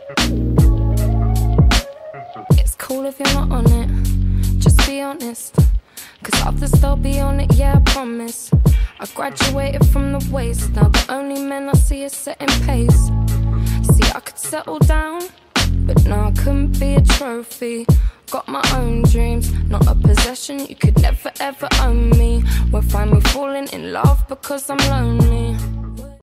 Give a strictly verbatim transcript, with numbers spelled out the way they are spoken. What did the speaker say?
It's cool if you're not on it, just be honest. Cause others, they'll be on it, yeah, I promise. I graduated from the waist, now the only men I see is setting pace. See, I could settle down, but no, I couldn't be a trophy. Got my own dreams, not a possession, you could never ever own me. Won't find me falling in love because I'm lonely.